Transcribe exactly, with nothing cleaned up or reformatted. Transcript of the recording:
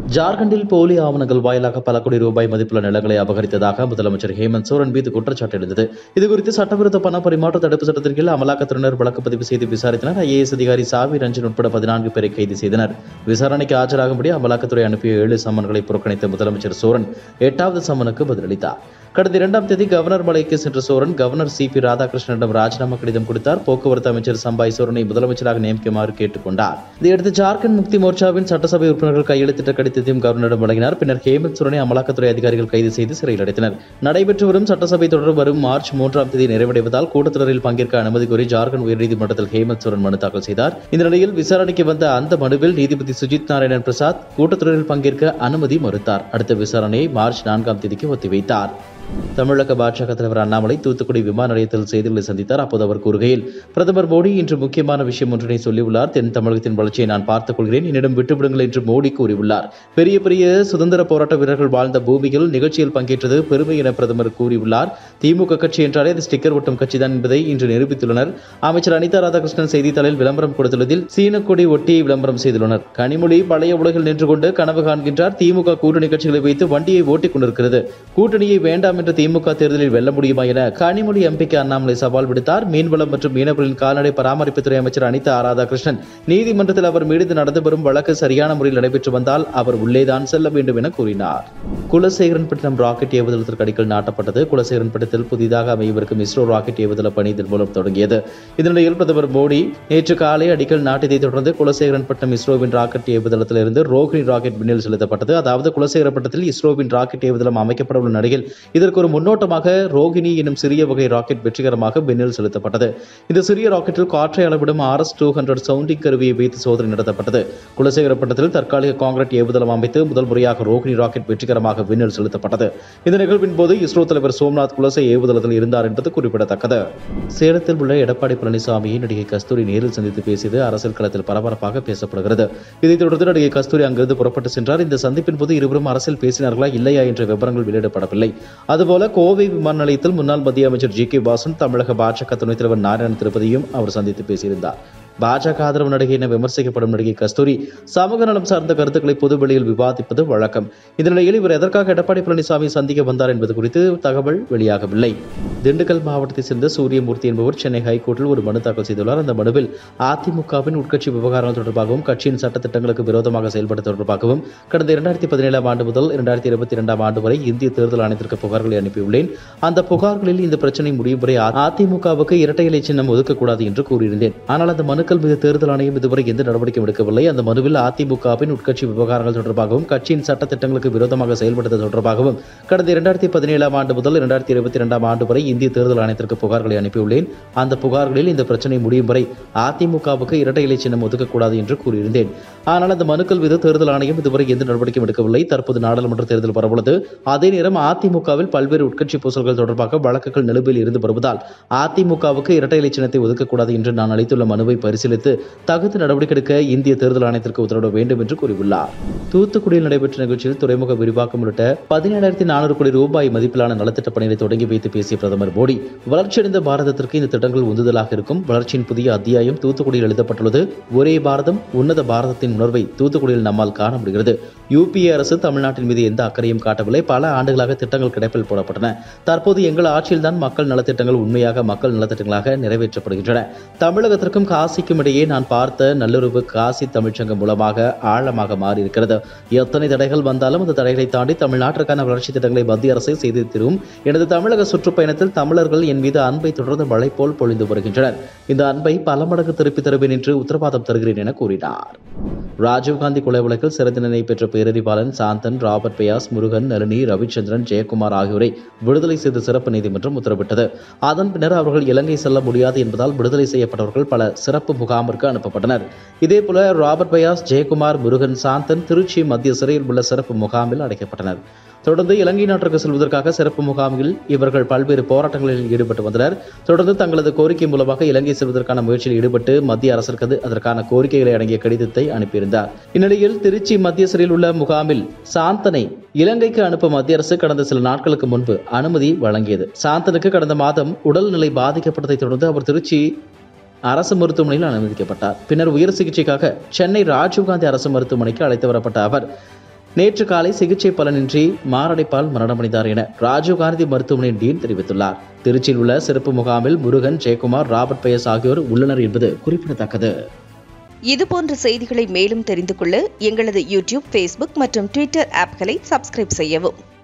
ஜார்க்கண்டில் போலி ஆவணங்கள் வாயிலாக பல கோடி ரூபாய் மதிப்புள்ள நிலங்களை அபகரித்ததாக முதலமைச்சர் ஹேமந்த் சோரன் மீது குற்றச்சாட்டு எழுந்தது. இதுகுறித்து சட்டவிரோத பண பரிமாற்ற தடுப்பு சட்டத்தின் கீழ் அமலாக்கத்துறையினர் வழக்கு பதிவு செய்து விசாரித்தனர். ஐஏஎஸ் அதிகாரி சாவி ரஞ்சன் உட்பட பதினான்கு பேரை கைது செய்தனர். விசாரணைக்கு ஆஜராகும்படி அமலாக்கத்துறை அனுப்பிய ஏழு சம்மன்களை புறக்கணித்த முதலமைச்சர் சோரன் எட்டாவது சம்மனுக்கு பதிலளித்தார். கடந்த இரண்டாம் தேதி கவர்னர் மலைக்கு சென்ற சோரன் கவர்னர் சி பி ராதாகிருஷ்ணனிடம் ராஜினாமா கடிதம் கொடுத்தார். போக்குவரத்து அமைச்சர் சம்பாய் சோரனை முதலமைச்சராக நியமிக்குமாறு கேட்டுக் கொண்டார். இதையடுத்து ஜார்க்கண்ட் முக்தி மோர்ச்சாவின் சட்டசபை உறுப்பினர்கள் கையெழுத்திட்ட கடிதத்தையும் கவர்னரிடம் வழங்கினார். பின்னர் ஹேமந்த் சோரனை அமலாக்கத்துறை அதிகாரிகள் கைது செய்து சிறையில் அடைத்தனர். நடைபெற்று வரும் சட்டசபை தொடர் வரும் மார்ச் மூன்றாம் தேதி நிறைவடைவதால் கூட்டத்தொடரில் பங்கேற்க அனுமதி கோரி ஜார்க்கண்ட் உயர்நீதிமன்றத்தில் ஹேமந்த் சோரன் மனு தாக்கல் செய்தார். இந்த நிலையில் விசாரணைக்கு வந்த அந்த மனுவில் நீதிபதி சுஜித் நாராயணன் பிரசாத் கூட்டத்தொடரில் பங்கேற்க அனுமதி மறுத்தார். அடுத்த விசாரணையை மார்ச் நான்காம் தேதிக்கு ஒத்திவைத்தார். தமிழக பாஜக தலைவர் அண்ணாமலை தூத்துக்குடி விமான நிலையத்தில் செய்திகளை சந்தித்தார். அப்போது அவர் கூறுகையில், பிரதமர் மோடி இன்று முக்கியமான விஷயம் ஒன்றினை சொல்லியுள்ளார். தென் தமிழகத்தின் வளர்ச்சியை நான் பார்த்துக் கொள்கிறேன், என்னிடம் விட்டுவிடுங்கள் என்று மோடி கூறியுள்ளார். பெரிய பெரிய சுதந்திர போராட்ட வீரர்கள் வாழ்ந்த பூமியில் நிகழ்ச்சியில் பங்கேற்றது பெருமை என பிரதமர் கூறியுள்ளார். திமுக கட்சி என்றாலே அது ஸ்டிக்கர் ஒட்டும் கட்சிதான் என்பதை இன்று நிரூபித்துள்ளனர். அமைச்சர் அனிதா ராதாகிருஷ்ணன் செய்தித்தாளில் விளம்பரம் கொடுத்துள்ளதில் சீன கொடி ஒட்டி விளம்பரம் செய்துள்ளனர். கனிமொழி பழைய உலகில் நின்று கொண்டு கனவு காண்கின்றார். திமுக கூட்டணி கட்சிகளை வைத்து வண்டியை ஓட்டிக் கொண்டிருக்கிறது. கூட்டணியை வேண்டாம் என்று திமுக தேர்தலில் வெல்ல முடியுமா என கனிமொழி எம்பிக்கு அண்ணாமலை சவால் விடுத்தார். மீன்வளம் மற்றும் மீனவர்களின் கால்நடை பராமரிப்புத்துறை அமைச்சர் அனிதா ராதாகிருஷ்ணன் நீதிமன்றத்தில் அவர் மீது நடந்து வரும் வழக்கு சரியான முறையில் நடைபெற்று வந்தால் அவர் உள்ளேதான் செல்ல வேண்டும் என கூறினார். குலசேகரன்பட்டினம் ராக்கெட் ஏவுதளத்திற்கு அடிக்கல் நாட்டப்பட்டது. குலசேகரன்பட்டினத்தில் புதிதாக அமையவிருக்கும் இஸ்ரோ ராக்கெட் ஏவுதள பணி இதன் மூலம் தொடங்கியது. இதனிடையில் பிரதமர் மோடி நேற்று காலை அடிக்கல் நாட்டியதை தொடர்ந்து குலசேகரன்பட்டினம் இஸ்ரோவின் ராக்கெட் ஏவுதளத்திலிருந்து ரோஹிணி ராக்கெட் விண்ணில் செலுத்தப்பட்டது. அதாவது குலசேகரப்பட்டத்தில் இஸ்ரோவின் ராக்கெட் ஏவுதளம் அமைக்கப்பட உள்ள நிலையில் இதற்கு ஒரு முன்னோட்டமாக ரோகிணி எனும் சிறிய வகை ராக்கெட் வெற்றிகரமாக விண்ணில் செலுத்தப்பட்டது. இந்த சிறிய ராக்கெட்டில் காற்றை அளவிடும் R S two hundred sounding கருவியை வைத்து சோதனை நடத்தப்பட்டது. குலசேகரப்பட்டத்தில் தற்காலிக கான்கிரீட் ஏவுதளம் அமைத்து முதல் முறையாக ரோகிணி ராக்கெட் வெற்றிகரமாக விண்ணில் செலுத்தப்பட்டது. இந்த நிகழ்வின் போது இஸ்ரோ தலைவர் சோம்நாத் குலசே ஏவுதளத்தில் இருந்தார் என்பது குறிப்பிடத்தக்கது. சேலத்தில் உள்ள எடப்பாடி பழனிசாமியை நடிகை கஸ்தூரி நேரில் சந்தித்து பேசியது அரசியல் களத்தில் பரபரப்பாக பேசப்படுகிறது. இதைத் தொடர்ந்து நடிகை கஸ்தூரி அங்கிருந்து புறப்பட்டு சென்றார். இந்த சந்திப்பின் போது இருவரும் அரசியல் பேசினார்களா இல்லையா என்ற விவரங்கள் வெளியிடப்படவில்லை. அதுபோல கோவை விமான நிலையத்தில் முன்னாள் மத்திய அமைச்சர் ஜி கே வாசன், தமிழக பாஜக துணைத் தலைவர் நாராயண திருப்பதியும் அவர் சந்தித்து பேசியிருந்தார். பாஜக ஆதரவு நடிகை என விமர்சிக்கப்படும் நடிகை கஸ்தூரி சமூக நலம் சார்ந்த கருத்துக்களை பொதுவெளியில் விவாதிப்பது வழக்கம். இந்த நிலையில் இவர் எதற்காக எடப்பாடி பழனிசாமி சந்திக்க வந்தார் என்பது குறித்து தகவல் வெளியாகவில்லை. திண்டுக்கல் மாவட்டத்தைச் சேர்ந்த சூரியமூர்த்தி என்பவர் சென்னை ஹைகோர்ட்டில் ஒரு மனு தாக்கல் செய்துள்ளார். அந்த மனுவில் அதிமுகவின் உட்கட்சி விவகாரங்கள் தொடர்பாகவும் கட்சியின் சட்டத்திட்டங்களுக்கு விரோதமாக செயல்பட தொடர்பாகவும் கடந்த இரண்டாயிரத்தி பதினேழாம் ஆண்டு முதல் இரண்டாயிரத்தி இருபத்தி இரண்டாம் ஆண்டு வரை இந்திய தேர்தல் ஆணையத்திற்கு புகார்களை அனுப்பியுள்ளேன். அந்த புகார்களில் இந்த பிரச்சனை முடியும் வரை அதிமுகவுக்கு இரட்டை இலை சின்னம் ஒதுக்கக்கூடாது என்று கூறியிருந்தேன். ஆனால் அந்த மனு மீது தேர்தல் ஆணையம் இதுவரை எந்த நடவடிக்கையும் எடுக்கவில்லை. அந்த மனுவில் அதிமுகவின் உட்கட்சி விவகாரங்கள் தொடர்பாகவும் கட்சியின் சட்ட திட்டங்களுக்கு விரோதமாக செயல்பட்டது தொடர்பாகவும் கடந்த இரண்டாயிரத்தி பதினேழாம் ஆண்டு முதல் இரண்டாயிரத்தி இருபத்தி இரண்டாம் ஆண்டு வரை இந்திய தேர்தல் ஆணையத்திற்கு புகார்களை அனுப்பியுள்ளேன். அந்த புகார்களில் இந்த பிரச்சனை முடியும் வரை அதிமுகவுக்கு இரட்டை இலை சின்னம் ஒதுக்கக்கூடாது என்று கூறியிருந்தேன். ஆனால் அந்த மனுக்கள் மீது தேர்தல் ஆணையம் இதுவரை எந்த நடவடிக்கையும் எடுக்கவில்லை. தற்போது நாடாளுமன்ற தேர்தல் வரவுள்ளது. அதே நேரம் அதிமுகவில் பல்வேறு உட்கட்சி பூசல்கள் தொடர்பாக வழக்குகள் நிலுவையில் இருந்து வருவதால் அதிமுகவுக்கு இரட்டை இலை சின்னத்தை ஒதுக்கக்கூடாது என்று நான் அளித்துள்ள மனுவை பரிசீலித்து தகுந்த நடவடிக்கை எடுக்க இந்திய தேர்தல் ஆணையத்திற்கு உத்தரவிட வேண்டும் என்று கூறியுள்ளார். தூத்துக்குடியில் நடைபெற்ற நிகழ்ச்சியில் துறைமுக விரிவாக்கம் உள்ளிட்ட பதினேழாயிரத்தி நானூறு கோடி ரூபாய் மதிப்பிலான நலத்திட்ட பணிகளை தொடங்கி வைத்து பேசிய பிரதமர் மோடி, வளர்ச்சியடைந்த பாரதத்திற்கு இந்த திட்டங்கள் உந்துதலாக இருக்கும். வளர்ச்சியின் புதிய அத்தியாயம் தூத்துக்குடியில் எழுதப்பட்டுள்ளது. ஒரே பாரதம் உன்னத பாரதத்தின் உணர்வை தூத்துக்குடியில் நம்மால் காண முடிகிறது. யூபிஏ அரசு தமிழ்நாட்டின் மீது எந்த அக்கறையும் காட்டவில்லை. பல ஆண்டுகளாக திட்டங்கள் கிடப்பில் போடப்பட்டன. தற்போது எங்கள் ஆட்சியில்தான் மக்கள் நலத்திட்டங்கள் உண்மையாக மக்கள் நலத்திட்டங்களாக நிறைவேற்றப்படுகின்றன. தமிழகத்திற்கும் காசிக்கும் இடையே நான் பார்த்த நல்லுறவு காசி தமிழ்ச்சங்கம் மூலமாக ஆழமாக மாறியிருக்கிறது. எத்தனை தடைகள் வந்தாலும் அந்த தடைகளை தாண்டி தமிழ்நாட்டிற்கான வளர்ச்சி திட்டங்களை மத்திய அரசு செய்து தரும். எனது தமிழக சுற்றுப்பயணத்தில் தமிழர்கள் என் மீது அன்பை தொடர்ந்து மழை போல் பொழிந்து வருகின்றனர். இந்த அன்பை பல மடங்கு திருப்பி தருவேன் என்று உத்தரவாதம் தருகிறேன் என கூறினார். ராஜீவ்காந்தி கொலை வழக்கில் சிறை தண்டனை பெற்ற பேரறிவாளன் சாந்தன், ராபர்ட் பெயாஸ், முருகன், நளினி, ரவிச்சந்திரன், ஜெயக்குமார் ஆகியோரை விடுதலை செய்து சிறப்பு நீதிமன்றம் உத்தரவிட்டது. அதன் பின்னர் அவர்கள் இலங்கை செல்ல முடியாது என்பதால் விடுதலை செய்யப்பட்டவர்கள் பல சிறப்பு முகாமிற்கு அனுப்பப்பட்டனர். இதேபோல ராபர்ட் பெயாஸ், ஜெயக்குமார், முருகன், சாந்தன் திருச்சி மத்திய சிறையில் உள்ள சிறப்பு முகாமில் அடைக்கப்பட்டனர். தொடர்ந்து இலங்கை நாட்டிற்கு செல்வதற்காக சிறப்பு முகாமில் இவர்கள் பல்வேறு போராட்டங்களில் ஈடுபட்டு வந்தனர். தொடர்ந்து தங்களது கோரிக்கை மூலமாக இலங்கை செல்வதற்கான முயற்சியில் ஈடுபட்டு மத்திய அரசிற்கு அதற்கான கோரிக்கைகளை அடங்கிய கடிதத்தை அனுப்பியிருந்தார். இந்நிலையில் திருச்சி மத்திய சிறையில் உள்ள முகாமில் சாந்தனை இலங்கைக்கு அனுப்ப மத்திய அரசு கடந்த சில நாட்களுக்கு முன்பு அனுமதி வழங்கியது. சாந்தனுக்கு கடந்த மாதம் உடல்நிலை பாதிக்கப்பட்டதை தொடர்ந்து அவர் திருச்சி அரசு மருத்துவமனையில் அனுமதிக்கப்பட்டார். பின்னர் உயர் சிகிச்சைக்காக சென்னை ராஜீவ்காந்தி அரசு மருத்துவமனைக்கு அழைத்து வரப்பட்ட அவர் நேற்று காலை சிகிச்சை பலனின்றி மாரடைப்பால் மரணமடைந்தார் என ராஜீவ்காந்தி மருத்துவமனை டீன் தெரிவித்துள்ளார். திருச்சியில் உள்ள சிறப்பு முகாமில் முருகன், ஜெயக்குமார், ராபர்ட் பயஸ் ஆகியோர் உள்ளனர் என்பது குறிப்பிடத்தக்கது. இதுபோன்ற செய்திகளை மேலும் தெரிந்து கொள்ள எங்களது யூடியூப், ஃபேஸ்புக் மற்றும் ட்விட்டர் ஆப்களை சப்ஸ்கிரைப் செய்யவும்.